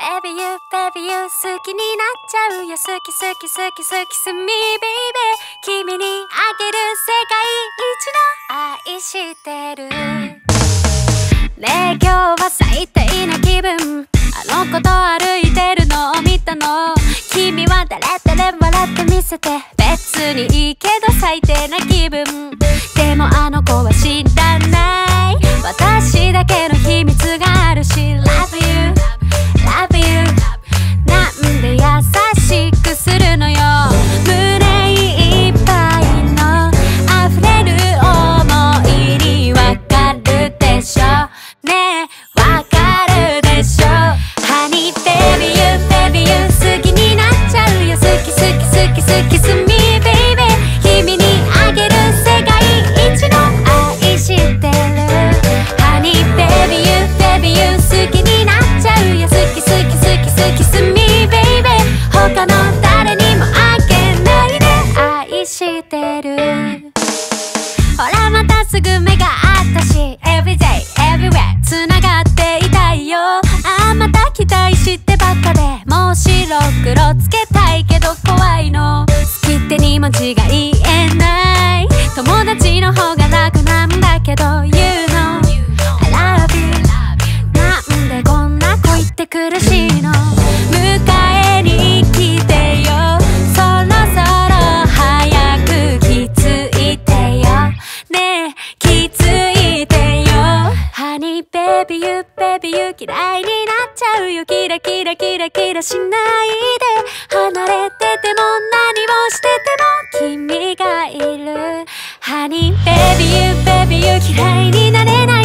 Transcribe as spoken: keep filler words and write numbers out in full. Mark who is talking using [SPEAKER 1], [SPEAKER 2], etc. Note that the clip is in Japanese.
[SPEAKER 1] Baby you, baby you 好きになっちゃうよ好き好き好き好きすみ Baby 君にあげる世界一の愛してるねえ今日は最低な気分あの子と歩いてるのを見たの君は誰誰笑ってみせて別にいいけど最低な気分でもあの子は知らない私だけの秘密があるし Love you, love you なんで優しくするのよ胸いっぱいの溢れる想いにわかるでしょねえわかるでしょ Honey baby you, baby you 好きになっちゃうよ好き好き好き好きすみ Baby 君にあげる世界一の愛してる Honey baby you, baby you 好きになっちゃうよ好き好き好き好きすみ Baby 他の誰にもあげないで愛してるほらまたすぐ目があったし Everyday, everywhere 繋がっていたいよあまた期待してばっかでもう白黒つけたいけど怖いの好きってに文字が言えない友達の方が楽なんだけど You know I love you なんでこんな恋って苦しいの迎えに来てよそろそろ早く気づいてよねえ気づいてよ Honey baby you baby you 嫌いになっちゃうよキラキラキラキラしないで離れてても何をしてても君がいる Honey baby you baby you 嫌いになれない